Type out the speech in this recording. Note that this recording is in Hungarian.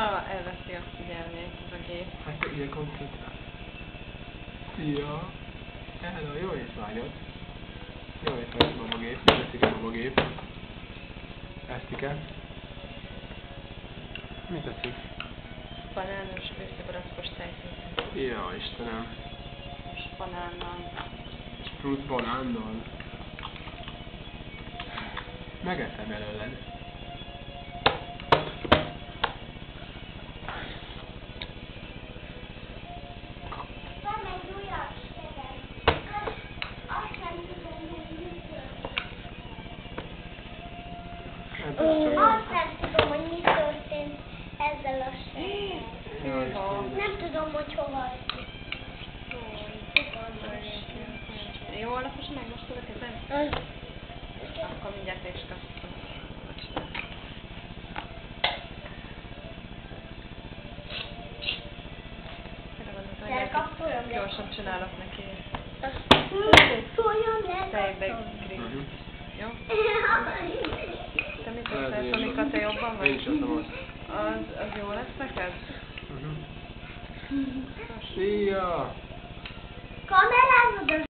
ha elveszi a figyelmét ez a gép. Hát ugye koncentrál. Szia! Hello, jó étvágyat! Jó étvágyat, babagép. Mi teszik a babagép? Esztike? Mit teszik? Banános, őszebarackos tejfőt. Ja, Istenem! És banánnal. Fruit banánnal. Megeszem előled. Van egy újabb szegem. Azt nem tudom, hogy mi történt. Azt nem tudom, hogy mi történt ezzel a seggel. Nem tudom, hogy hova esik. Jó alaposan megmostod a kezed? Akkor mindjárt is kapszom. Gyorsan csinálok neki. Szóljon le, Tejbe grillt. Jó? Te mit teszel, Tomika, te jobban vagy? Én is azt. Az jó lesz neked? Szia! kamerázod